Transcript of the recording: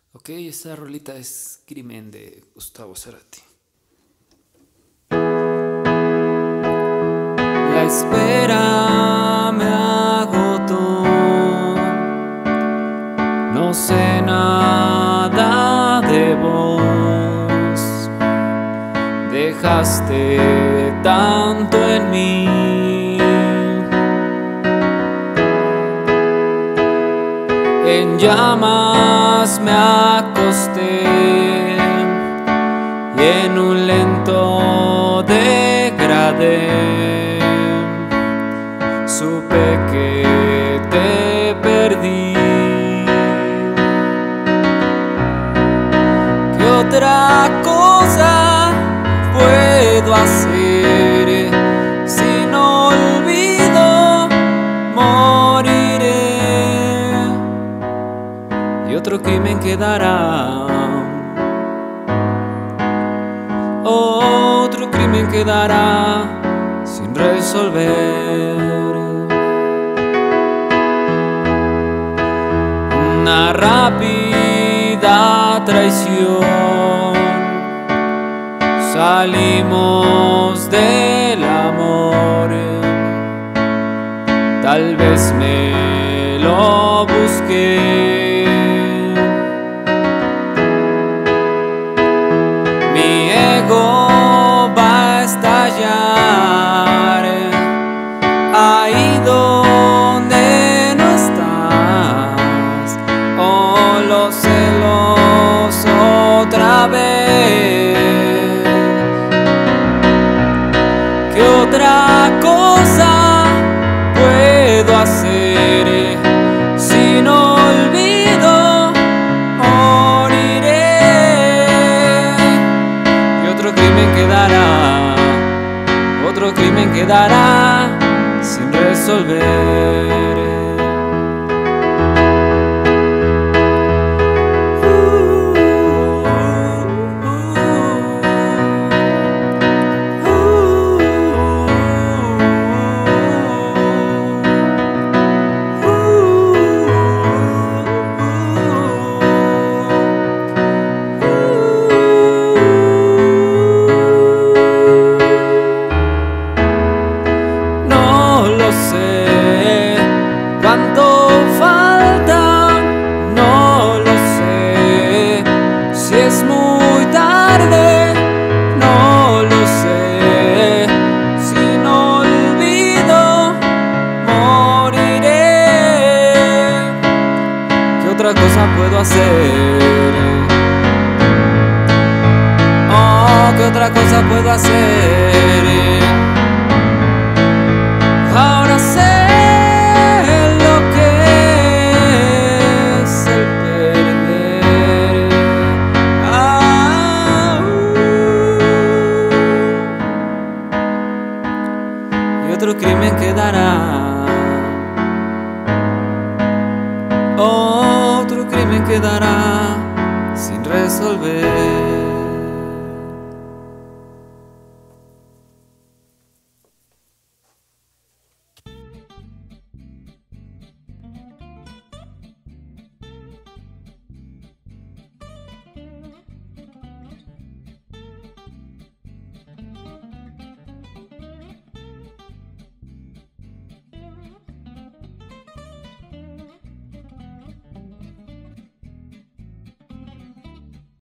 Ok, esta rolita es Crimen de Gustavo Cerati. La espera me agotó, no sé nada de vos, dejaste tanto en mí. En llamas me acosté y en un lento degradé supe que te perdí. ¿Qué otra cosa puedo hacer? Si no olvido, moriré y otro crimen quedará. Otro crimen quedará sin resolver. Una rápida traición, salimos del amor. Tal vez me lo busqué. Mi ego va a estallar ahí donde no estás. Oh, los celos otra vez. ¿Qué otra cosa puedo hacer? Si no olvido, moriré y otro crimen quedará. Otro crimen quedará sin resolver. No sé cuánto falta, no lo sé. Si es muy tarde, no lo sé. Si no olvido, moriré. ¿Qué otra cosa puedo hacer? Oh, ¿qué otra cosa puedo hacer? Ahora sé lo que es el perder. Y otro crimen quedará. Otro crimen quedará sin resolver.